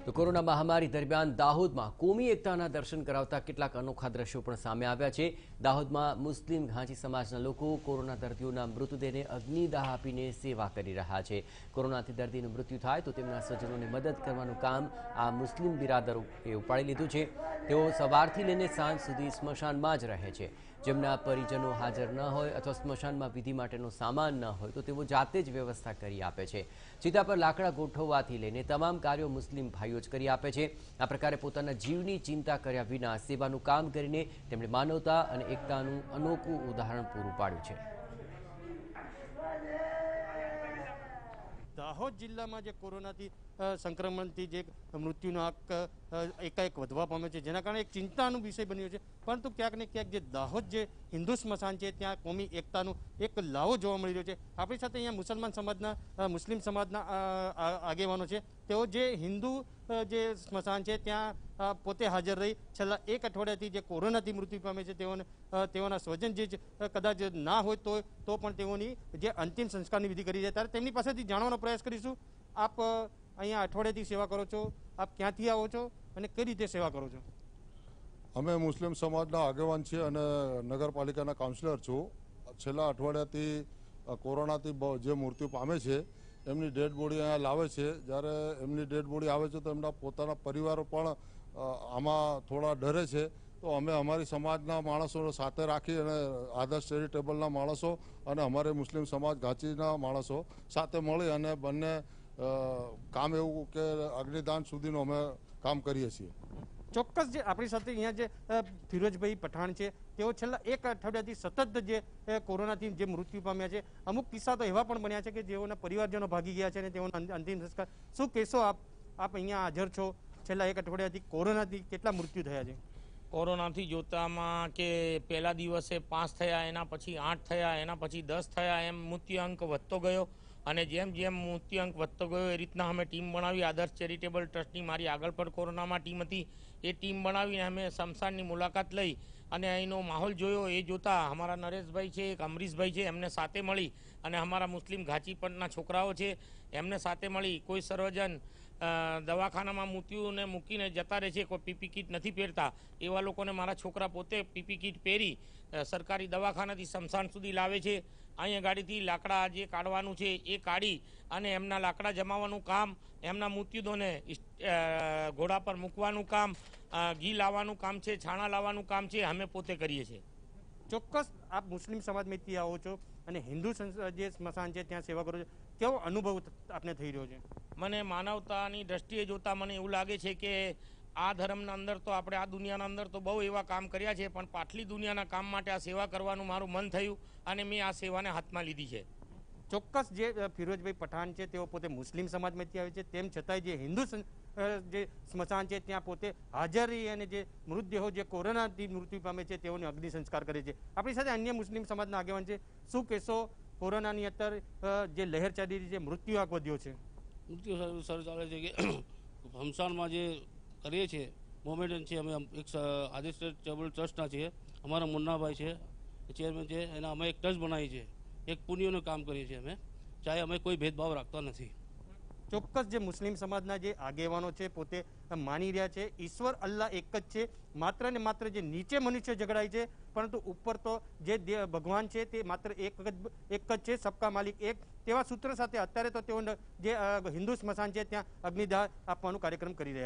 તો કોરોના મહામારી દરમિયાન દાહોદમાં કોમી એકતાના દર્શન કરાવતા કેટલાક અનોખા દ્રશ્યો પણ સામે આવ્યા છે। દાહોદમાં મુસ્લિમ ઘાંચી સમાજના લોકો કોરોના દર્દીઓના મૃતદેહને અગ્નિદાહ આપીને સેવા કરી રહ્યા છે। કોરોનાથી દર્દીનું મૃત્યુ થાય તો તેમના સ્વજનોને મદદ કરવાનું કામ આ મુસ્લિમ બિરાદરોએ ઉપાડી લીધું છે। તેઓ સવારથી લઈને સાંજ સુધી સ્મશાનમાં જ રહે છે। જેમના પરિજનો હાજર ન હોય અથવા સ્મશાનમાં વિધિ માટેનો સામાન ન હોય તો તેઓ જાતે જ વ્યવસ્થા કરી આપે છે। ચિતા પર લાકડા ગોઠવવાથી લઈને તમામ કાર્યો મુસ્લિમ ભાઈઓ જ કરી આપે છે। આ પ્રકારે પોતાના જીવની ચિંતા કર્યા વિના સેવાનું કામ કરીને તેમણે માનવતા અને એકતાનું અનોખું ઉદાહરણ પૂરું પાડ્યું છે। દાહોદ જિલ્લામાં જે કોરોનાથી સંક્રમણથી જે મૃત્યુનો આંક એકાએક વધવા પામ્યો છે, જેના કારણે એક ચિંતાનો વિષય બન્યો છે। પરંતુ ક્યાંક ને ક્યાંક જે દાહોદ જે હિન્દુ સ્મશાન છે ત્યાં કોમી એકતાનું એક લાવો જોવા મળી રહ્યો છે। આપણી સાથે અહીંયા મુસલમાન સમાજના મુસ્લિમ સમાજના આગેવાનો છે। તેઓ જે હિન્દુ જે સ્મશાન છે ત્યાં પોતે હાજર રહી છેલ્લા એક અઠવાડિયાથી જે કોરોનાથી મૃત્યુ પામે છે તેઓના સ્વજન જે કદાચ ના હોય તો પણ તેઓની જે અંતિમ સંસ્કારની વિધિ કરી છે, ત્યારે તેમની પાસેથી જાણવાનો પ્રયાસ કરીશું। આપ અહીંયા અઠવાડિયાથી સેવા કરો છો, આપ ક્યાંથી આવો છો અને કઈ રીતે સેવા કરો છો? અમે મુસ્લિમ સમાજના આગેવાન છીએ અને નગરપાલિકાના કાઉન્સિલર છું। છેલ્લા અઠવાડિયાથી કોરોનાથી જે મૃત્યુ પામે છે એમની ડેડ બોડી અહીંયા લાવે છે। જ્યારે એમની ડેડ બોડી આવે છે તો એમના પોતાના પરિવારો પણ આમાં થોડા ડરે છે। તો અમે અમારી સમાજના માણસો સાથે રાખી અને આદર્શ ચેરિટેબલના માણસો અને અમારે મુસ્લિમ સમાજ ઘાંચીના માણસો સાથે મળી અને બંને કામ એવું કે અગ્નિદાન સુધીનું અમે કામ કરીએ છીએ। ચોક્કસ જે આપણી સાથે અહીંયા જે ફિરોજભાઈ પઠાણ છે તેઓ છેલ્લા એક અઠવાડિયાથી સતત જે કોરોનાથી જે મૃત્યુ પામ્યા છે, અમુક કિસ્સા તો એવા પણ બન્યા છે કે જેઓના પરિવારજનો ભાગી ગયા છે અને તેઓના અંતિમ સંસ્કાર શું કહેશો આપ અહીંયા હાજર છો? છેલ્લા એક અઠવાડિયાથી કોરોનાથી કેટલા મૃત્યુ થયા છે? કોરોનાથી જોતામાં કે પહેલા દિવસે 5 થયા, એના પછી 8 થયા, એના પછી 10 થયા, એમ મૃત્યુઆંક વધતો ગયો અને જેમ જેમ મૃત્યુઆંક વધતો ગયો એ રીતના અમે ટીમ બનાવી। આદર્શ ચેરિટેબલ ટ્રસ્ટની મારી આગળ પણ કોરોનામાં ટીમ હતી, એ ટીમ બનાવીને અમે શમશાનની મુલાકાત લઈ અને અહીંનો માહોલ જોયો। એ જોતાં અમારા નરેશભાઈ છે, એક અમરીશભાઈ છે, એમને સાથે મળી અને અમારા મુસ્લિમ ઘાંચી પંથના છોકરાઓ છે એમને સાથે મળી કોઈ સર્વજન દવાખાનામાં મૃત્યુને મૂકીને જતા રહે છે, કોઈ પીપી કીટ નથી પહેરતા, એવા લોકોને મારા છોકરા પોતે પીપી કીટ પહેરી સરકારી દવાખાનાથી સ્મશાન સુધી લાવે છે। અહીંયા ગાડીથી લાકડા જે કાઢવાનું છે એ કાઢી અને એમના લાકડા જમાવવાનું કામ, એમના મૃત્યુદોને ઘોડા પર મૂકવાનું કામ, ઘી લાવવાનું કામ છે, છાણા લાવવાનું કામ છે, અમે પોતે કરીએ છીએ। ચોક્કસ આપ મુસ્લિમ સમાજમાંથી આવો છો અને હિન્દુ જે સ્મશાન છે ત્યાં સેવા કરો છો, કેવો અનુભવ આપને થઈ રહ્યો છે? મને માનવતાની દ્રષ્ટિએ જોતાં મને એવું લાગે છે કે આ ધર્મના અંદર તો આપણે આ દુનિયાના અંદર તો બહુ એવા કામ કર્યા છે, પણ પાછલી દુનિયાના કામ માટે આ સેવા કરવાનું મારું મન થયું અને મેં આ સેવાને હાથમાં લીધી છે। ચોક્કસ જે ફિરોજભાઈ પઠાણ છે તેઓ પોતે મુસ્લિમ સમાજમાંથી આવે છે, તેમ છતાંય જે હિન્દુ જે સ્મશાન છે ત્યાં પોતે હાજર રહી અને જે મૃતદેહો જે કોરોનાથી મૃત્યુ પામે છે તેઓને અગ્નિ સંસ્કાર કરે છે। આપણી સાથે અન્ય મુસ્લિમ સમાજના આગેવાન છે, શું કહેશો કોરોનાની અત્યારે જે લહેર ચાલી રહી છે, મૃત્યુ આંક વધ્યો છે? મૃત્યુ સર ચાલે છે કે સ્મશાનમાં જે કરીએ છીએ મોમેન્ટન છે, અમે એક આદર્શ ચેરિટેબલ ટ્રસ્ટના છીએ, અમારા મુન્નાભાઈ છે ચેરમેન છે, એના અમે એક ટ્રસ્ટ બનાવી છે, એક પુણ્યનું કામ કરીએ છીએ અમે, ચાહે અમે કોઈ ભેદભાવ રાખતા નથી। ચોક્કસ જે મુસ્લિમ સમાજના જે આગેવાનો છે પોતે માની રહ્યા છે ઈશ્વર અલ્લાહ એક જ છે, માત્ર ને માત્ર જે નીચે મનુષ્ય ઝઘડાય છે પરંતુ ઉપર તો જે ભગવાન છે તે માત્ર એક જ છે, સબકા માલિક એક, તેવા સૂત્ર સાથે અત્યારે તો તેઓ જે હિન્દુ સ્મશાન છે ત્યાં અગ્નિદાહ આપવાનો કાર્યક્રમ કરી રહ્યા છે।